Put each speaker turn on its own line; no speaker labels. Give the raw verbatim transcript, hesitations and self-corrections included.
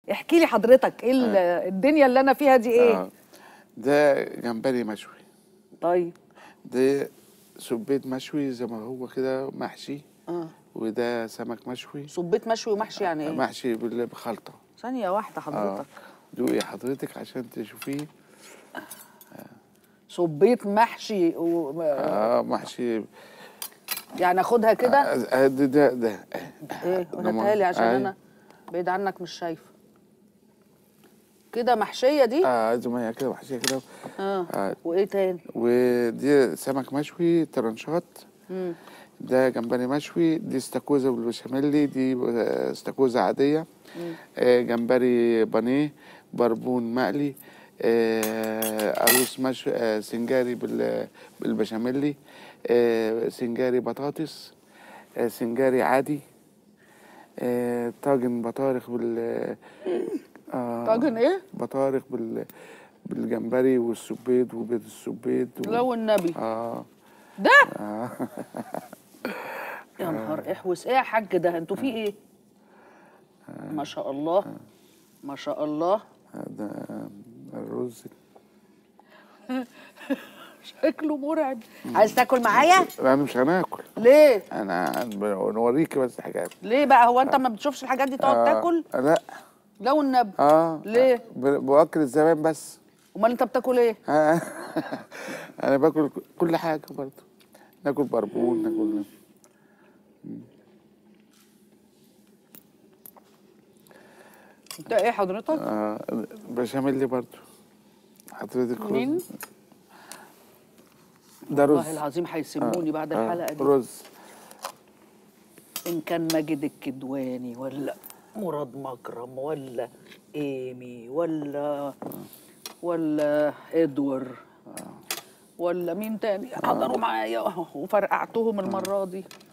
احكي لي حضرتك ايه آه. الدنيا اللي انا فيها دي ايه؟
آه. ده جمبري مشوي.
طيب
ده سبيت مشوي زي ما هو كده محشي.
اه
وده سمك مشوي.
سبيت مشوي ومحشي يعني ايه؟
محشي بخلطه.
ثانيه واحده حضرتك.
آه. دوقي حضرتك عشان تشوفيه.
سبيت محشي و...
اه محشي.
يعني اخدها كده؟
آه ده ده ده
ايه هاتها لي عشان
آه.
انا بعيد عنك مش شايفه. كده محشيه دي؟
اه زي ما هي كده محشيه كده.
آه. اه وايه تاني؟
ودي سمك مشوي ترنشات.
امم
ده جمبري مشوي. دي استاكوزا بالبشاميل. دي استاكوزا عاديه. آه جمبري بانيه. بربون مقلي. آه عروس مشوي. آه سنجاري بالبشاميل. آه سنجاري بطاطس. آه سنجاري عادي. آه طاجن بطارخ بال آه
طاجن ايه؟
بطارخ بال بالجمبري والسبيط وبيض السبيط و...
لا والنبي.
اه
ده
آه.
يا نهار احوس ايه يا حاج ده انتوا في ايه؟ آه. ما شاء الله. آه. ما شاء الله.
ده الرز.
شكله مرعب. عايز تاكل معايا؟
لا انا مش هناكل.
ليه؟
انا نوريكي بس حاجات.
ليه بقى؟ هو انت ما بتشوفش الحاجات دي تقعد
آه.
تاكل؟
لا
لا والنبي.
اه
ليه؟
باكل الزمان بس.
امال انت بتاكل ايه؟
آه. انا باكل كل حاجه برضه. ناكل بربون ناكل.
انت ايه حضرتك؟
آه بشاميل برضه. حضرتك
مين؟
ده رز.
والله العظيم هيسموني آه. بعد
آه.
الحلقه دي.
رز.
ان كان ماجد الكدواني ولا مراد مكرم ولا ايمي ولا ولا ادوار ولا مين تاني حضروا معايا وفرقعتهم المره دي.